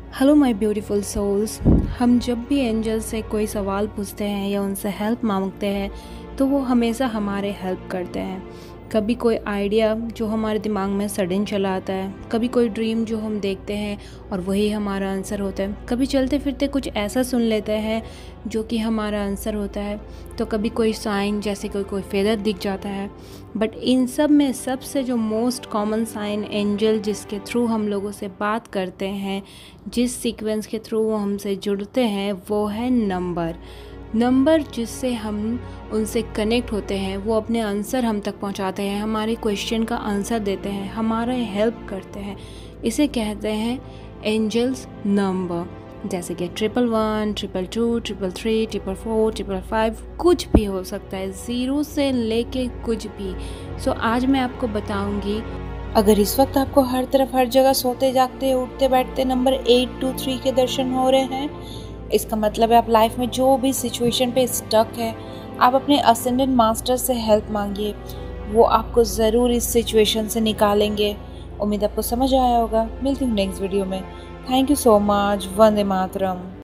Hello my beautiful souls. हम जब भी एंजल से कोई सवाल पूछते हैं या उनसे हेल्प मांगते हैं तो वो हमेशा हमारे हेल्प करते हैं। कभी कोई आइडिया जो हमारे दिमाग में सडन चला आता है, कभी कोई ड्रीम जो हम देखते हैं और वही हमारा आंसर होता है, कभी चलते फिरते कुछ ऐसा सुन लेते हैं जो कि हमारा आंसर होता है, तो कभी कोई साइन जैसे कोई फेदर दिख जाता है। बट इन सब में सबसे जो मोस्ट कॉमन साइन एंजल जिसके थ्रू हम लोगों से बात करते हैं, जिस सीक्वेंस के थ्रू वो हमसे जुड़ते हैं, वो है नंबर जिससे हम उनसे कनेक्ट होते हैं। वो अपने आंसर हम तक पहुंचाते हैं, हमारे क्वेश्चन का आंसर देते हैं, हमारा हेल्प करते हैं। इसे कहते हैं एंजल्स नंबर। जैसे कि 111, 222, 333, 444, 555, कुछ भी हो सकता है, ज़ीरो से लेके कुछ भी। सो आज मैं आपको बताऊंगी। अगर इस वक्त आपको हर तरफ हर जगह सोते जागते उठते बैठते नंबर 823 के दर्शन हो रहे हैं, इसका मतलब है आप लाइफ में जो भी सिचुएशन पे स्टक है, आप अपने असेंडेंट मास्टर से हेल्प मांगिए। वो आपको ज़रूर इस सिचुएशन से निकालेंगे। उम्मीद आपको समझ आया होगा। मिलती हूँ नेक्स्ट वीडियो में। Thank you so much. Vande Mataram.